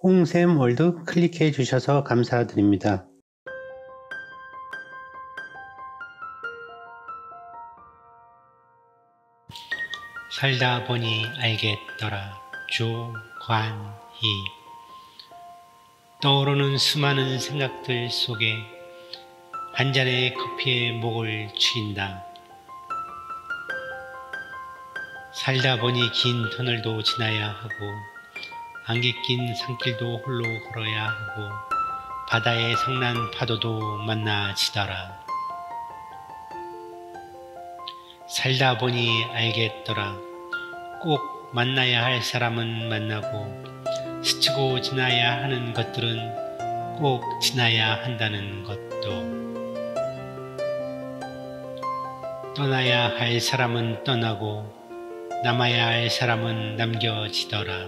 홍샘월드 클릭해 주셔서 감사드립니다. 살다 보니 알겠더라. 조관희. 떠오르는 수많은 생각들 속에 한 잔의 커피에 목을 축인다. 살다 보니 긴 터널도 지나야 하고 안개 낀 산길도 홀로 걸어야 하고 바다의 성난 파도도 만나지더라. 살다 보니 알겠더라. 꼭 만나야 할 사람은 만나고 스치고 지나야 하는 것들은 꼭 지나야 한다는 것도, 떠나야 할 사람은 떠나고 남아야 할 사람은 남겨지더라.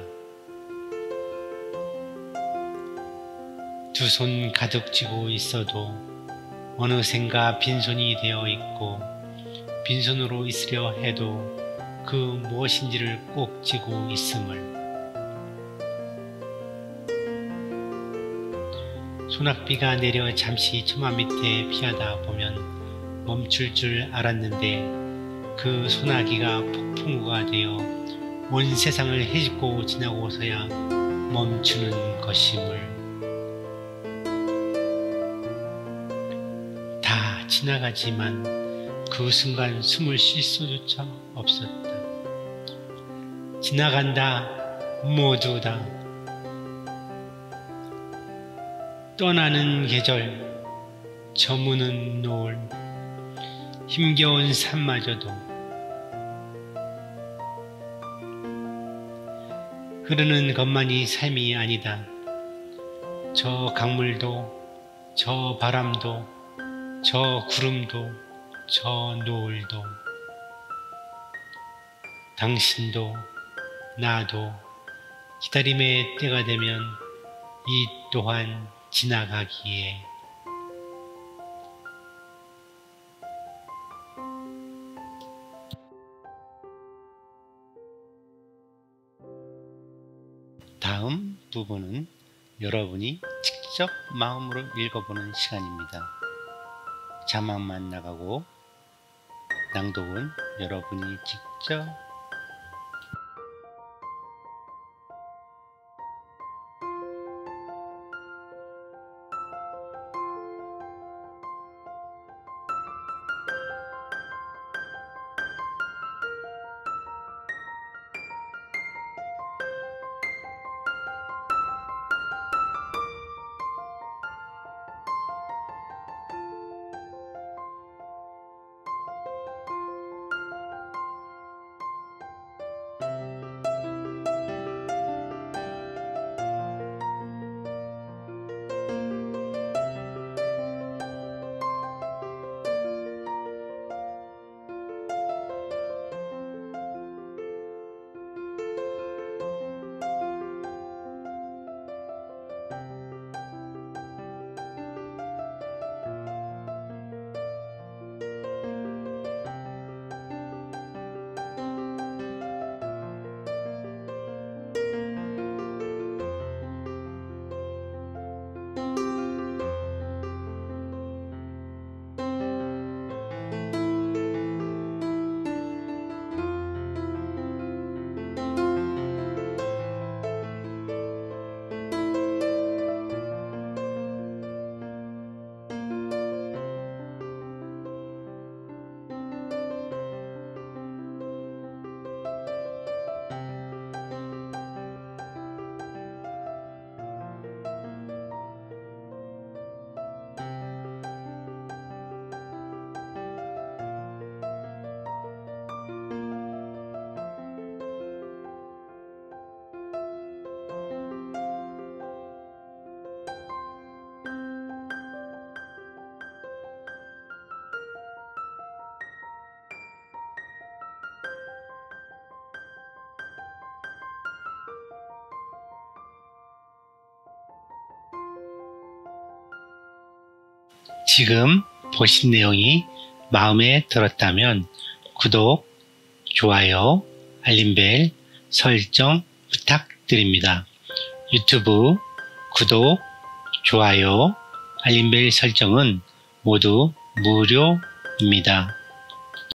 두 손 가득 쥐고 있어도 어느샌가 빈손이 되어 있고 빈손으로 있으려 해도 그 무엇인지를 꼭 쥐고 있음을. 소낙비가 내려 잠시 처마 밑에 피하다 보면 멈출 줄 알았는데 그 소나기가 폭풍우가 되어 온 세상을 헤집고 지나고서야 멈추는 것임을. 다 지나가지만 그 순간 숨을 쉴 수조차 없었다. 지나간다. 모두 다. 떠나는 계절, 저무는 노을, 힘겨운 산마저도, 흐르는 것만이 삶이 아니다. 저 강물도, 저 바람도, 저 구름도, 저 노을도, 당신도 나도 기다림의 때가 되면 이 또한 지나가기에. 다음 부분은 여러분이 직접 마음으로 읽어보는 시간입니다. 자막만 나가고 낭독은 여러분이 직접. 지금 보신 내용이 마음에 들었다면 구독, 좋아요, 알림벨 설정 부탁드립니다. 유튜브 구독, 좋아요, 알림벨 설정은 모두 무료입니다.